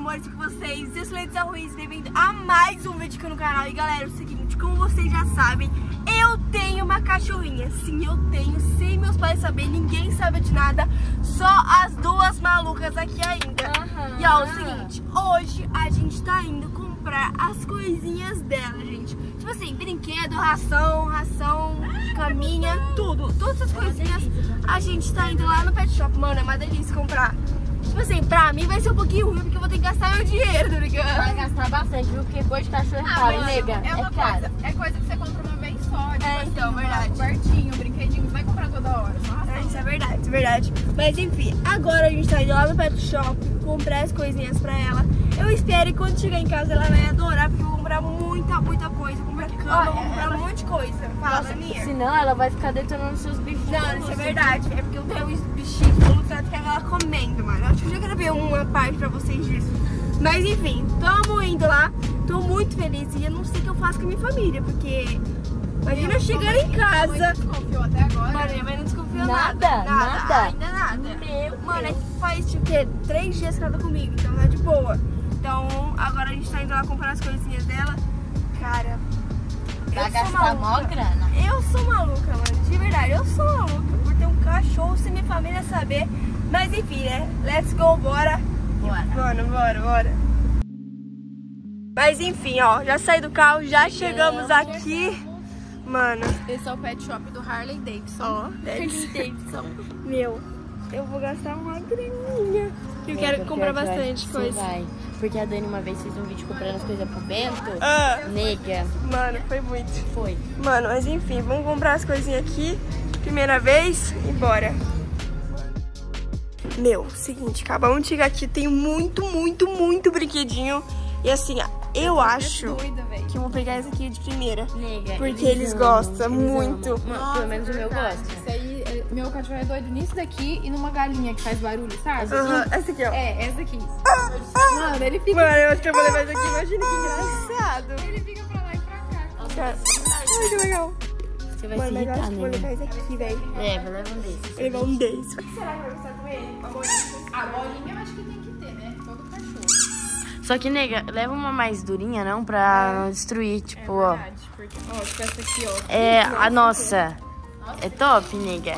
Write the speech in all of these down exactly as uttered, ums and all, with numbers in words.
amores, com vocês? Eu sou Letícia Ruiz, bem-vindo a mais um vídeo aqui no canal. E galera, é o seguinte, como vocês já sabem, eu tenho uma cachorrinha. Sim, eu tenho, sem meus pais saberem, ninguém sabe de nada, só as duas malucas aqui ainda. Uhum. E ó, o seguinte, hoje a gente tá indo comprar as coisinhas dela, gente. Tipo assim, brinquedo, ração, ração, caminha, tudo. Todas essas coisinhas a gente tá indo lá no pet shop. Mano, é uma delícia comprar. Tipo assim, pra mim vai ser um pouquinho ruim, porque eu vou ter que gastar meu dinheiro, tá ligado? Vai gastar bastante, viu? Porque coisa de cachorro é caro, nega. É uma é caro. coisa, é coisa que você compra uma vez só. Tipo É, assim, então, uma verdade. cobertinho, um brinquedinho, você vai comprar toda hora. Nossa. É, isso é verdade, isso é verdade. Mas enfim, agora a gente tá indo lá no pet shop comprar as coisinhas pra ela. Eu espero que quando chegar em casa ela vai adorar, porque eu vou comprar muita, muita coisa. Vou comprar cama, vou comprar um monte de coisa. Fala, Aninha. Senão ela vai ficar detonando seus bichos. Não, isso é verdade. É porque eu tenho os bichinhos, eu não trato que ela comendo, mano. Acho que eu já gravei uma parte pra vocês disso. Mas enfim, tamo indo lá. Tô muito feliz e eu não sei o que eu faço com a minha família, porque imagina eu chegar em casa. Desconfiou até agora. Mano, minha mãe não desconfiou Nada, nada. nada. Ainda nada. Meu Mano, é Deus. que faz tipo, o quê? Três dias que ela tá comigo, então tá de boa. Então agora a gente tá indo lá comprar as coisinhas dela. Cara, Vai eu sou gastar mó maluca. grana. Eu sou maluca, mano. De verdade, eu sou maluca por ter um cachorro sem minha família saber. Mas enfim, né? Let's go, bora. Bora. Bora, bora, bora. Mas enfim, ó, já saí do carro, já chegamos aqui. Mano, Esse é o pet shop do Harley Davidson. ó, Harley Davidson. meu, eu vou gastar uma graninha. Eu Nega, quero comprar pior que eu bastante acho que coisa. Você vai. Porque a Dani uma vez fez um vídeo comprando as coisas pro Bento. Ah, Nega, mano, foi muito. foi. Mano, mas enfim, vamos comprar as coisinhas aqui. Primeira vez e bora. Meu, seguinte, acabamos de chegar aqui. Tem muito, muito, muito brinquedinho. E assim, eu acho Doida, velho. que eu vou pegar esse aqui de primeira. Nega, Porque eles amam, gostam eles muito. amam. Mano, pelo menos o meu gosta. Isso aí, é- meu cachorro é doido nisso daqui e numa galinha que faz barulho, sabe? Aham, essa aqui, ó. É, essa aqui. Mano, ele fica, Mano, eu acho que eu vou levar isso aqui. Imagina que engraçado. ele fica pra lá e pra cá. Cara, ai, que legal. Você vai Mano, se mas eu irritar, acho que vou nega. levar esse aqui, velho. Leva, leva um desses. Vou levar um desses. Será que vai gostar com ele? Uma bolinha? A bolinha eu acho que tem que ter, né? Todo cachorro. Só que, nega, leva uma mais durinha, não? Pra não destruir, tipo, ó. Verdade, porque, ó, tipo essa aqui, ó. É, a nossa. É top, nega.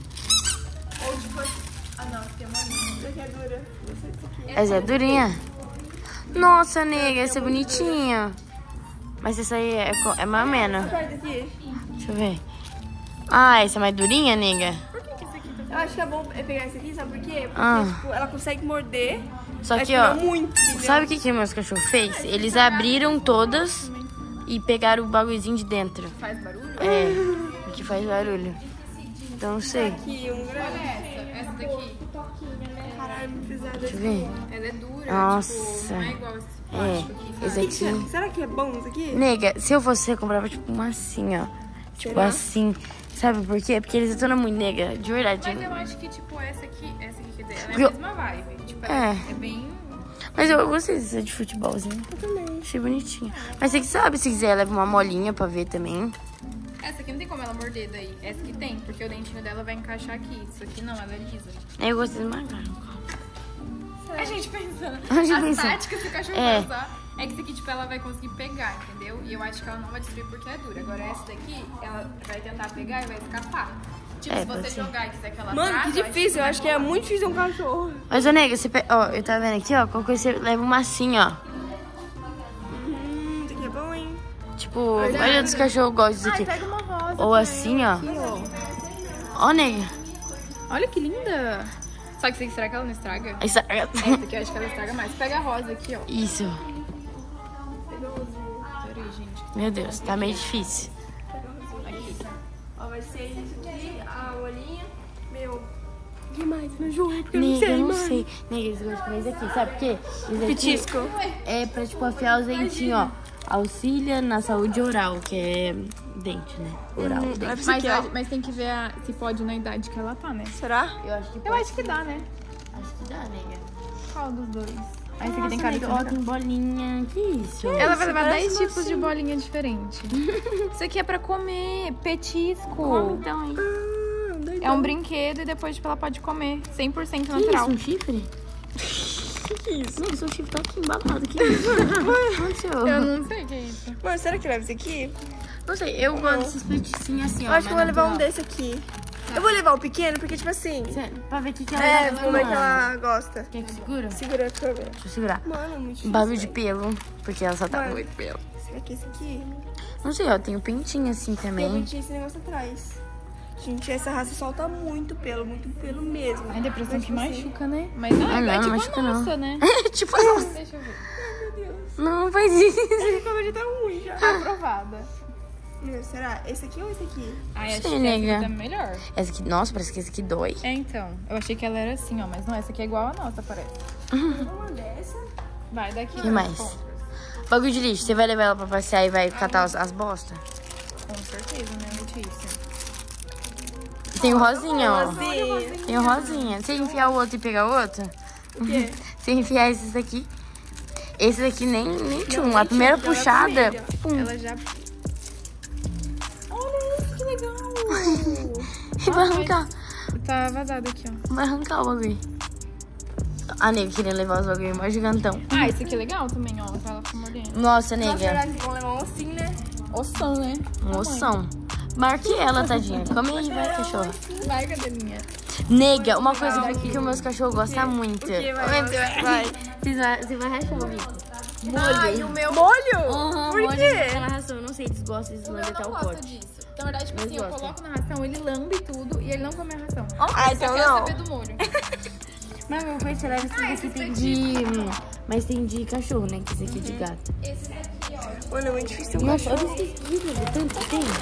Ou tipo, ah não, tem uma linha. Essa aqui é dura. Essa é durinha? Nossa, nega, esse é bonitinho. Mas essa aí é, co- é mais ou menos. Aperta aqui. Deixa eu ver. Ah, essa é mais durinha, nega? Eu acho que é bom é pegar esse aqui, sabe por quê? Porque, Ah. tipo, ela consegue morder. Só mas que, ó, não muito, entendeu? sabe o que que meus cachorros fez? Eles abriram todas e pegaram o bagulhozinho de dentro. Faz barulho? É, o que faz barulho. Então, não sei. Aqui, um grande. Essa, essa daqui. Caralho, não precisava Deixa eu desse. ver. Ela é dura, Nossa. tipo, não é igual esse É, plástico aqui, sabe? esse aqui. Será que é bom isso aqui? Nega, se eu fosse, eu comprava tipo uma assim, ó. Tipo Será? assim. Sabe por quê? Porque eles detonam muito, nega. De verdade. Mas eu acho que, tipo, essa aqui, essa aqui, quer dizer, ela é Porque a eu- mesma vibe. Tipo, É. é, é bem... Mas eu gostei dessa de futebolzinho. Eu também. Achei bonitinha. Mas você que sabe, se quiser, leva uma molinha pra ver também. Essa aqui não tem como ela morder daí. Essa aqui tem, porque o dentinho dela vai encaixar aqui. Isso aqui não, ela é lisa. Eu gostei do magrão. A gente pensando. A gente As pensando. táticas que o cachorro É. vai usar é que isso aqui, tipo, ela vai conseguir pegar, entendeu? E eu acho que ela não vai destruir porque é dura. Agora essa daqui, ela vai tentar pegar e vai escapar. Tipo, É, se pode você ser. jogar e quiser que ela Mano, trave, que difícil. Eu acho que é vai muito difícil um cachorro. Mas, ô, nega, você pe... ó, eu tava vendo aqui, ó. Qualquer coisa você leva uma assim, ó. Hum, isso aqui é bom, hein? Tipo, olha dos cachorros gostam disso aqui. Pega uma rosa. Ou também, assim, ó. aqui, ó. Ó, nega. Olha que linda. Só que será que ela não estraga? Essa... Essa aqui eu acho que ela estraga mais. Pega a rosa aqui, ó. Isso. Peraí, gente. Meu Deus, tá meio difícil. Aqui. Ó, vai ser isso aqui, a olhinha. Meu, que mais? Me ajuda, porque eu não Nega, sei, eu não mano. sei. Nega, eles gostam mais aqui, sabe por quê? Esse aqui Petisco. é pra, tipo, afiar os dentinhos, ó. Auxilia na saúde oral, que é dente, né? Oral, Hum, dente. leva isso Mas, aqui, ó. mas tem que ver a- se pode na idade que ela tá, né? Será? Eu acho que Eu pode. acho que dá, né? Acho que dá, nega. Qual dos dois? Ah, esse aqui Nossa, tem cara de nega, ó, que tem bolinha. Que isso? Ela vai levar parece dez uma tipos de assim. bolinha diferentes. Isso aqui é pra comer, petisco. Come então, hein? Ah, doidão. É um brinquedo e depois tipo, ela pode comer. cem por cento Que natural. isso, um chifre? que que é isso? Nega, seu chifre tá aqui embalado. Que isso? O que aconteceu? Eu não sei o que é isso. Mano, será que leva esse aqui? Não sei, eu gosto desses petiscinhos assim, ó. Eu acho que eu vou mais levar um natural. desse aqui. Eu vou levar o pequeno, porque, tipo assim... Sério, pra ver o que, que ela É, tá como é que falando. ela gosta. Quer que segura? Segura a câmera. Deixa eu segurar. Mano, muito difícil. Bagulho de velho. pelo, porque ela só tá Mano. muito pelo. Será que esse aqui? Não sei, ó, tem o pintinho assim Tem também. tinha esse negócio atrás. Gente, essa raça solta muito pelo, muito pelo mesmo. É depressão Mas, que tipo assim, machuca, né? Mas ah, Ah, não, é tipo machuca a não. nossa, né? Tipo, nossa. Deixa eu ver. Ai, meu Deus. Não, não faz isso. Essa câmera tá ruim já. Aprovada. Meu, será? Esse aqui ou esse aqui? Ai, acho Sei, que nega. essa aqui tá melhor. Essa aqui, nossa, parece que esse aqui dói. É, então. Eu achei que ela era assim, ó. Mas não, essa aqui é igual a nossa, parece. Uma dessa. Vai daqui. Que mais? Bagulho de lixo, você vai levar ela pra passear e vai catar as, as bostas? Com certeza, né, Letícia? Tem o rosinha, ó. Rosinha. Tem o rosinha. Você enfiar o outro e pegar o outro? O quê? Você enfiar esses daqui. Esse daqui nem, nem tchum. nem A primeira tchum, já puxada, vai comer, pum. Ela já... Olha isso, que legal! E vai arrancar. Tá vazado aqui, ó. Vai arrancar o bagulho. A nega querendo levar os bagulho mais gigantão. Ah, esse aqui é legal também, ó. Pra ela ficar mordendo. Nossa, Nossa, nega. verdade, vão levar um ossinho, né? Oção, né? Moção. Marque ela, tadinha. Come aí, vai, cachorro. Vai, cadelinha. Nega, uma coisa que, que os meus cachorros gostam muito. quê? Vai, Vai, vai, vai. Você vai, você vai rachar o bico. Ai, o meu... Molho? Aham, Por molho quê? naquela ração, eu não sei, eles gostam, eles O meu lamber não tal gosta pote. disso. Na verdade, tipo Mas assim, eu gosta. coloco na ração, ele lambe tudo e ele não come a ração. Ah, Ele então só quer não. saber do molho. Mas meu pai, será que esse daqui tem de... Mas tem de cachorro, né? Que esse aqui é de gato. Esses aqui, ó. Mano, é muito difícil ter um Nossa, cachorro. olha esse aqui, nega, tanto que tem.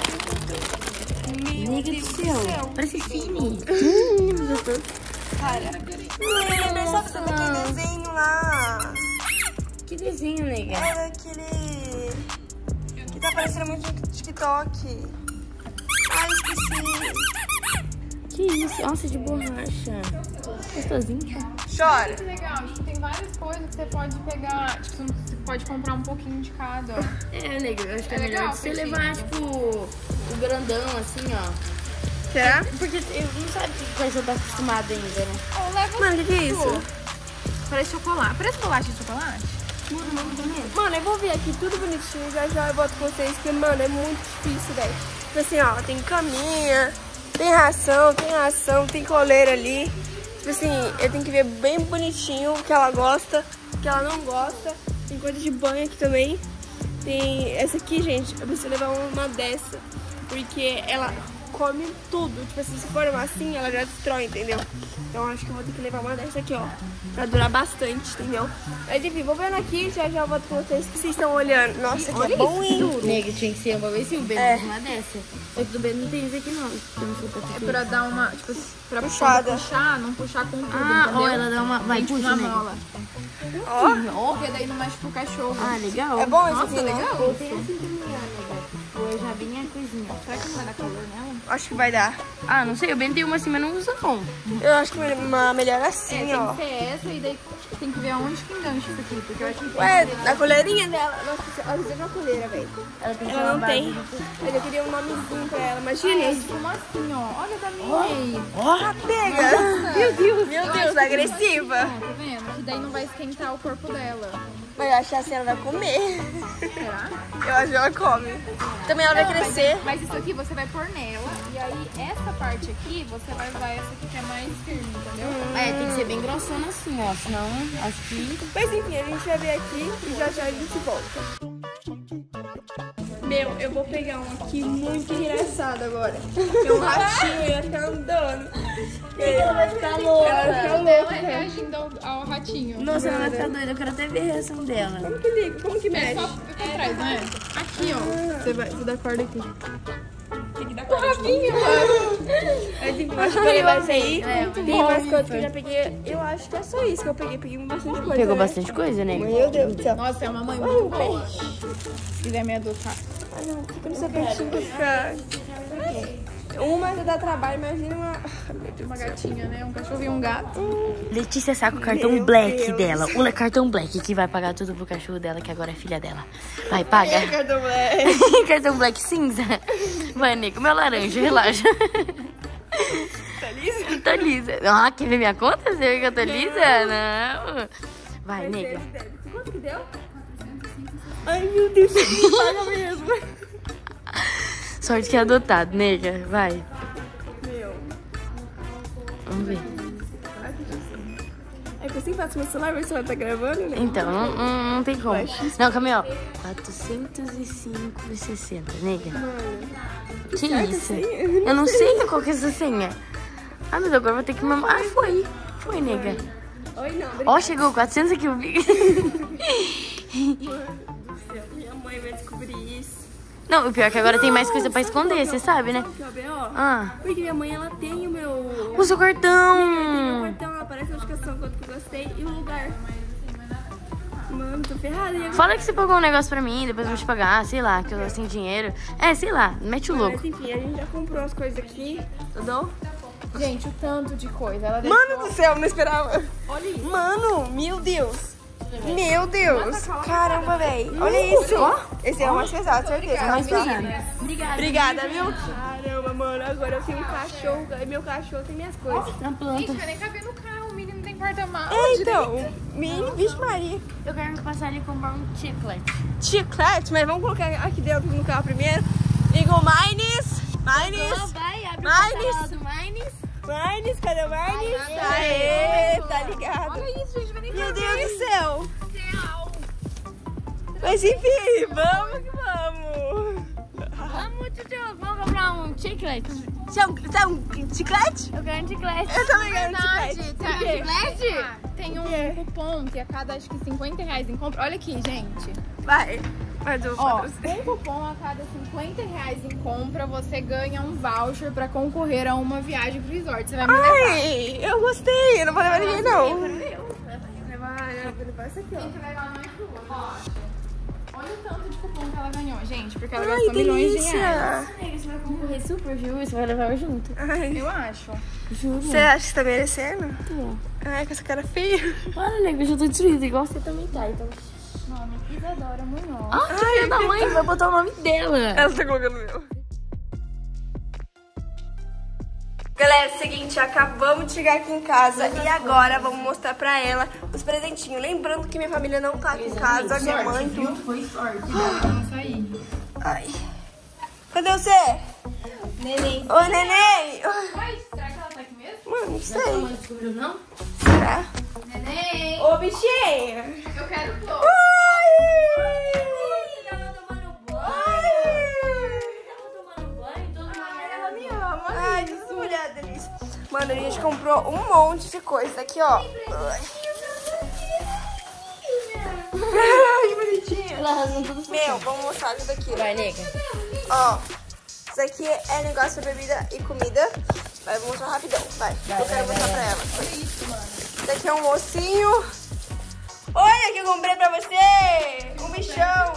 Nega do céu, parece Fini. Hum, meu Deus. Cara. Lembra, sabe daquele desenho lá? Que desenho, nega. Era aquele... que tá parecendo muito no TikTok. Ai, esqueci. Que isso? Nossa, de borracha. Gostosinho. Chora. Que legal, tipo, tem várias coisas que você pode pegar. Tipo, você pode comprar um pouquinho de cada, ó. É, nega, eu acho que é, É melhor legal, você peixinho. levar, tipo, o grandão, assim, ó. Será? Porque eu não sabe o que o cachorro tá acostumado ainda, né? Ou leva Mano, o que, que é isso? Parece chocolate. Parece bolacha de chocolate? Mano, eu vou ver aqui tudo bonitinho, já já eu boto com vocês, porque, mano, é muito difícil, velho. Tipo assim, ó, tem caminha, tem ração, tem ração, tem coleira ali. Tipo assim, eu tenho que ver bem bonitinho o que ela gosta, o que ela não gosta. Tem coisa de banho aqui também. Tem essa aqui, gente, eu preciso levar uma dessa, porque ela come tudo. Tipo assim, se for uma assim, ela já destrói, entendeu? Então acho que eu vou ter que levar uma dessa aqui, ó, pra durar bastante, entendeu? Mas enfim, vou vendo aqui, já já eu volto com vocês que vocês estão olhando. Nossa, aqui é bom, hein? Nega, tinha que ser uma vez sim, o Bento É. uma dessa. Só que do Bento não tem isso aqui, não. Tem um chupa É aqui. pra dar uma, tipo, pra Puxada. puxar, não puxar com tudo, Ah, entendeu? ó, ela dá uma... Vai, Tem, tipo, puxa, uma nega. mola. Ó, Porque daí não mexe pro cachorro. Ah, legal. é bom esse Nossa, aqui, né? legal. Ou tem assim também, ó, nega. Tipo, já vinha a coisinha. Será que não vai dar calor nela? Acho que vai dar. Ah, não sei, o Bento tem uma assim, mas não usa, não. Eu acho que uma melhor É, assim, tem ó. que ser essa e daí tem que ver aonde que engancha isso aqui. Porque eu acho que Ué, a colherinha dela. Nossa, ela precisa de uma colheira, velho. Ela tem Ela não tem. Mas eu queria um nomezinho pra ela. Imagina é isso. tipo uma assim, ó. Olha da minha. Ó, pega. Meu Deus. Meu Deus, agressiva. Ó, tá vendo? Que daí não vai esquentar o corpo dela. Mas eu acho que assim ela vai comer. Será? Eu acho que ela come. Também ela vai Não, mas- crescer. Mas, isso aqui você vai pôr nela. E aí essa parte aqui, você vai usar essa aqui que é mais firme, entendeu? É, tem que ser bem grossona assim, ó. Senão, acho que... Mas enfim, a gente vai ver aqui e já já a gente volta. Meu, eu vou pegar um aqui muito engraçado agora. Tem um ratinho e ela fica andando. Ela vai ficar louca. Ela vai ficar Ela louca. é reagindo ao, ao ratinho. Nossa, ela vai ficar doida. Eu quero até ver a reação dela. Como que liga? Como que É mexe? só pra trás, né? Aqui, ó. Você vai você dá corda aqui. Tem que dar corda aqui. Mas enfim, eu acho que eu vou levar isso aí. É, Tem mais coisas que eu já peguei. Eu acho que é só isso que eu peguei. Peguei bastante coisa. Pegou né? bastante coisa, né? Meu Deus do céu. Nossa, é uma mãe Ai, muito o boa. peixe. Se quiser me adotar. Ah, não, fica no seu peitinho pra ficar. Uma já dá trabalho, imagina uma. Ai, meu Deus Uma do céu. gatinha, né? Um cachorro e um gato. Letícia saca o cartão Meu black Deus. dela. O cartão black que vai pagar tudo pro cachorro dela, que agora é filha dela. Vai, paga. Cartão black. Cartão black cinza. Vai, Nico, meu laranja, relaxa. Tá liso? Tô lisa. Ah, quer ver minha conta? Você vê que eu tô lisa? Não. Vai, nega. Quanto que deu? Ai, meu Deus, você paga mesmo. Sorte que é adotado, nega. Vai. Meu. Vamos ver. É que eu sempre faço meu celular, meu celular tá gravando, né? Então, não, não, não tem como. Não, calma aí, ó. quatrocentos e cinco e sessenta, nega. Que isso? Eu não sei qual que é essa senha. Ah, meu Deus, agora eu vou ter que mamar. Ah, foi. Foi, nega. Oi, não. Ó, oh, chegou quatrocentos aqui. Mano do céu, minha mãe vai descobrir isso. Não, o pior é que agora tem mais coisa pra esconder, você sabe, né? Ah. Porque minha mãe, ela tem o meu... O seu cartão. O cartão, ela aparece a notificação, quanto que eu gostei e o lugar. Mano, tô ferrada. E fala que você pagou um negócio pra mim, depois eu vou te pagar, sei lá, que eu sem dinheiro. É, sei lá, mete o louco. Mas enfim, a gente já comprou as coisas aqui, tudo? Gente, o tanto de coisa. Ela Mano deixou... do céu, não esperava. Olha isso. Mano, meu Deus. Meu Deus. Caramba, velho. Olha isso. Esse é o mais pesado, certeza. Mais pesado. Obrigada. Obrigada, viu? Caramba, mano. Agora eu tenho um cachorro. E meu cachorro tem minhas coisas. Na planta. Gente, vai nem caber no carro. O menino tem porta-malas. É, então. Mini, vixe Maria. Eu quero passar ali e comprar um chiclete. Chiclete? Mas vamos colocar aqui dentro no carro primeiro. Liga o Mines. Mines. Vai, abre Mines. o do Mines. Mines, cadê o Mines? Aê, tá ligado. Olha isso, gente. Vai nem Meu caber. Deus do céu. Mas enfim, vamos que vamos. Vamos, Tio, vamos comprar um chiclete. Você é um, você é um chiclete? Eu quero um chiclete. Eu também quero um Verdade, chiclete. tá. Por quê? Chiclete? Tem um cupom que a cada, acho que cinquenta reais em compra. Olha aqui, gente. Vai, vai do Ó, patrocínio. com cupom a cada cinquenta reais em compra, você ganha um voucher pra concorrer a uma viagem pro resort. Você vai me levar. Ai, eu gostei. Eu não vou levar ninguém, não. Eu vou levar isso aqui, ó. Tem que levar mais duas. Olha o tanto de cupom que ela ganhou, gente. Porque ela Ai, gastou milhões de delícia. reais. Você vai concorrer super, viu? Você vai levar eu junto. Ai, Eu acho. Juro. você acha que você tá merecendo? Tô. Ai, com essa cara feia. Para, nego, eu já tô destruída, igual você também tá, então. Nome Isadora Munhoz. Ah, que filha da mãe, vai botar o nome dela. Ela tá colocando o meu. Galera, é o seguinte, acabamos de chegar aqui em casa e agora vamos mostrar pra ela os presentinhos. Lembrando que minha família não tá aqui em casa, minha mãe, tudo. Foi sorte. Cuidado pra não sair. Ai. Cadê você? Neném. Ô, neném! Ai, será que ela tá aqui mesmo? Mano, não sei. Não descobriu, não? Será? Neném! Ô, bichinha! Eu quero flor. Ai! Tava tomando banho. Ai! Tava tomando banho, todo mundo. Ela me ama. Ai, que mulher delícia. Mano, a gente comprou um monte de coisa. Aqui, ó. Ai, que bonitinha. Ela rasgou tudo. Meu, vamos mostrar isso daqui. Vai, nega. Ó, isso aqui é negócio de bebida e comida. Vai, vou mostrar rapidão. Vai, Vai, eu quero vai, mostrar vai, pra vai. ela. Olha isso, mano. Isso aqui é um mocinho. Olha que eu comprei pra você. Um bichão.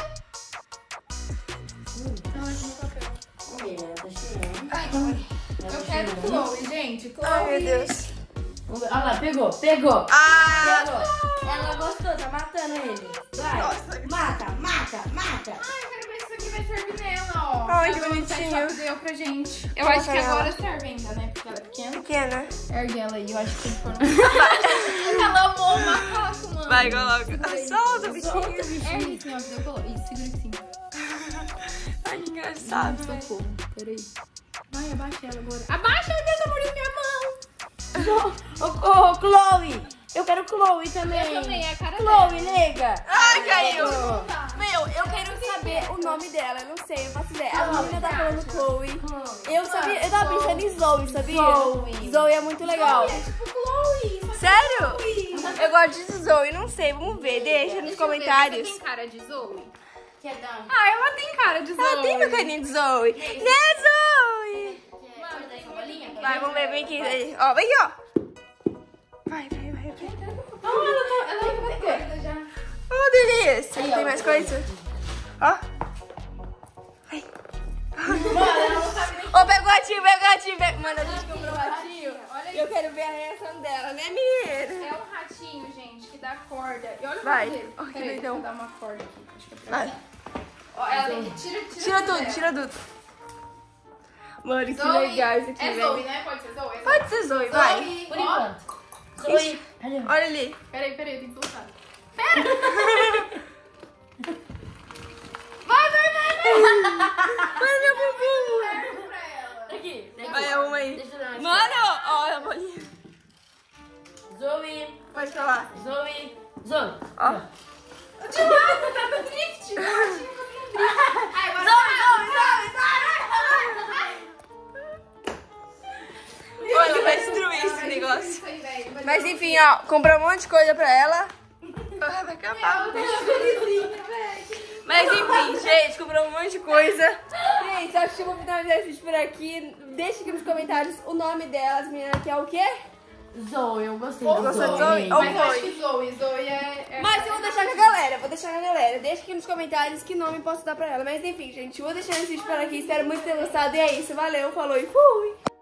Eu quero Chloe, gente. Chloe. Ai, meu Deus. Olha lá, pegou, pegou. Ah, Pegou. Ela gostou, tá matando ele. Vai. Nossa. Mata, mata, mata. Ai, eu quero ver se isso aqui vai servir nela, ó. Ai, A que dona do bonitinho. Pet Shop deu pra gente. Eu Qual acho que foi agora ela? serve ainda, né? Porque ela é pequena. pequena. Ergue ela aí, eu acho que tem que pôr no... Ela amou o macaco, mano. Vai, coloca. Solta o bichinho. Ergue assim, ó, que eu coloquei. Isso, segura assim. Ai, que engraçado. Socorro. Peraí. Vai, abaixa ela agora. Abaixa, meu Deus, tá mordendo minha mão. Ô, ô, Chloe. Eu quero Chloe também. Eu também, é a cara Chloe, dela. nega. Ai, caiu. Tá. Meu, eu quero saber o nome dela. Eu não sei, eu faço ideia. A menina tá falando Chloe. Eu sabia, eu tava pensando em Zoe, sabia? Zoe. Zoe é muito legal. É tipo Chloe. só que Sério? Chloe. Eu gosto de Zoe, não sei, vamos ver. Deixa nos Deixa eu ver, comentários. Você tem cara de Zoe? Quer dar? Ah, ela tem cara de Zoe. Ela tem meu carinho de Zoe. Né, Zoe? Quer dar essa bolinha? Vai, vamos ver, vem aqui. Ó, vem aqui, ó. Vai, vai, vai, vai. Ah, ela tá, ela tá gorda já. Oh, delícia. Aí, ó. Tem mais coisa? Ó. Vai. Mano, ela não sabe nem. Ô, pega o gatinho, pega o gatinho. Pega... Mano, a gente comprou o gatinho. Olha E eu isso. quero ver a reação dela, né, menina? É um ratinho, gente, que dá corda. E olha o Vai. nome dele. Ó, que Peraí, deixa doidão. eu dar uma corda aqui. Acho que é pra Vai. cá. Ó, ela tem que tira, tira, Tira tudo, dela. tira tudo. Mano, que Zoe. legal isso aqui, É velho. Zoe, né? Pode ser Zoe? É Pode ser Zoe, vai. Zoe. Por Ó, enquanto. Zoe. Ali. Olha ali. Peraí, peraí, tem que soltar. Pera! Vai, vai, vai, vai! Vai, meu bumbum. Pra ela. Daqui, daqui. Vai, arruma aí. Deixa eu dar uma Mano, ó, a bolinha. Zoe. Pode falar. Zoe. Zoe. Ó. De nada, tá no drift. Eu achei que eu no drift. Ai, agora Olha, vai destruir esse negócio. Isso aí, velho. Mas enfim, ó, comprou um monte de coisa pra ela. Ah, vai acabar. Meu Deus, felizinha, velho. Mas enfim, gente, comprou um monte de coisa. Gente, acho que eu vou finalizar esse vídeo por aqui. Deixa aqui nos comentários o nome delas. Menina, que é o quê? Zoe, eu gostei Ou do Gostou de Zoe. Zoe? amiga. Ou Mas eu acho foi? que Zoe. Zoe é... é Mas eu vou deixar com a galera, vou deixar com a galera. Deixa aqui nos comentários que nome posso dar pra ela. Mas enfim, gente, eu vou deixar esse vídeo por aqui. Espero muito ter gostado. E é isso, valeu, falou e fui!